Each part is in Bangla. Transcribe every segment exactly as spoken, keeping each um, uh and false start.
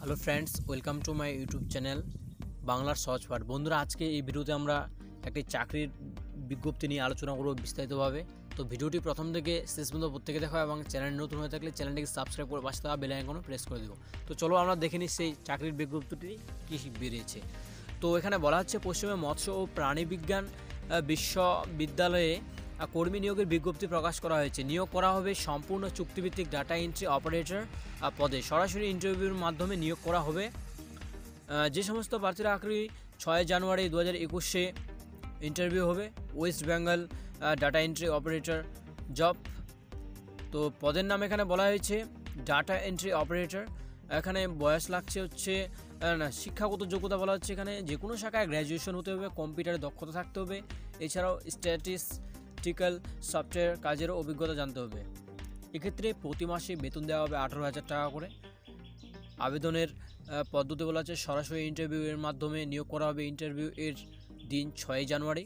Hello friends, welcome to my YouTube channel বাংলার সহজ পাঠ। বন্ধুরা, আজকে এই ভিডিওতে আমরা একটি চাকরির বিজ্ঞপ্তি নিয়ে আলোচনা করব বিস্তারিতভাবে। তো ভিডিওটি প্রথম থেকে শেষ পর্যন্ত প্রত্যেকে দেখা এবং চ্যানেল নতুন হয়ে থাকলে চ্যানেলটিকে সাবস্ক্রাইব করে পাশে থাকা বেল আইকনও প্রেস করে দেবো। তো চলো আমরা দেখে নিই সেই চাকরির বিজ্ঞপ্তিটি কী বেরিয়েছে। তো এখানে বলা হচ্ছে, পশ্চিমবঙ্গ মৎস্য ও প্রাণীবিজ্ঞান বিশ্ববিদ্যালয়ে কর্মী নিয়োগের বিজ্ঞপ্তি প্রকাশ করা হয়েছে। নিয়োগ করা হবে সম্পূর্ণ চুক্তিভিত্তিক ডাটা এন্ট্রি অপারেটর পদে। সরাসরি ইন্টারভিউর মাধ্যমে নিয়োগ করা হবে। যে সমস্ত প্রার্থীরা আগ্রহী, ছয় জানুয়ারি দু হাজার একুশে ইন্টারভিউ হবে। West Bengal data entry operator job. তো পদের নাম এখানে বলা হয়েছে ডাটা এন্ট্রি অপারেটর। এখানে বয়স লাগছে হচ্ছে না, শিক্ষাগত যোগ্যতা বলা হচ্ছে এখানে যে কোনো শাখায় গ্র্যাজুয়েশন হতে হবে, কম্পিউটারে দক্ষতা থাকতে হবে, এছাড়াও স্ট্যাটিস্টিক্যাল সফটওয়্যার কাজেরও অভিজ্ঞতা জানতে হবে। এক্ষেত্রে প্রতি মাসে বেতন দেওয়া হবে আঠারো হাজার টাকা করে। আবেদনের পদ্ধতি বলা হচ্ছে সরাসরি ইন্টারভিউ এর মাধ্যমে নিয়োগ করা হবে। ইন্টারভিউ এর দিন ছয় জানুয়ারি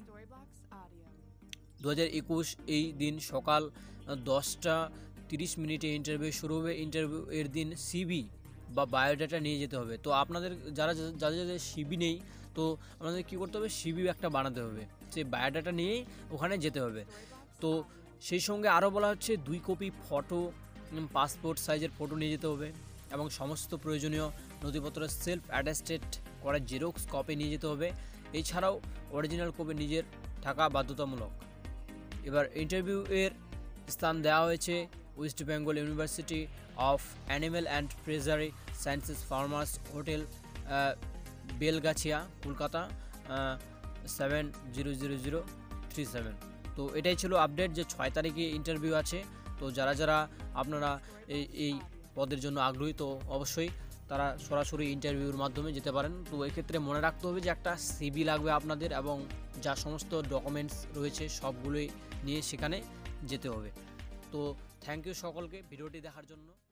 দু হাজার একুশ। এই দিন সকাল দশটা তিরিশ মিনিটে ইন্টারভিউ শুরু হবে। ইন্টারভিউ এর দিন সিভি বা বায়োডাটা নিয়ে যেতে হবে। তো আপনাদের যারা যাদের যাদের সিভি নেই, তো আপনাদের কী করতে হবে, সিভি একটা বানাতে হবে, সেই বায়োডাটা নিয়েই ওখানে যেতে হবে। তো সেই সঙ্গে আরও বলা হচ্ছে দুই কপি ফটো, পাসপোর্ট সাইজের ফটো নিয়ে যেতে হবে এবং সমস্ত প্রয়োজনীয় নথিপত্র সেলফ অ্যাটাস্টেড করার জেরক্স কপি নিয়ে যেতে হবে। এছাড়াও অরিজিনাল কপি নিজের থাকা বাধ্যতামূলক। এবার ইন্টারভিউ এর স্থান দেওয়া হয়েছে West Bengal University of Animal and Treasury Sciences farmers hotel, Belgachia, Kolkata seven zero zero zero three seven. তো এটাই ছিল আপডেট যে ছয় তারিখে ইন্টারভিউ আছে। তো যারা যারা আপনারা এই এই পদের জন্য আগ্রহী, তো অবশ্যই তারা সরাসরি ইন্টারভিউর মাধ্যমে যেতে পারেন। তো এক্ষেত্রে মনে রাখতে হবে যে একটা সিভি লাগবে আপনাদের এবং যা সমস্ত ডকুমেন্টস রয়েছে সবগুলোই নিয়ে সেখানে যেতে হবে। তো থ্যাংক ইউ সকলকে ভিডিওটি দেখার জন্য।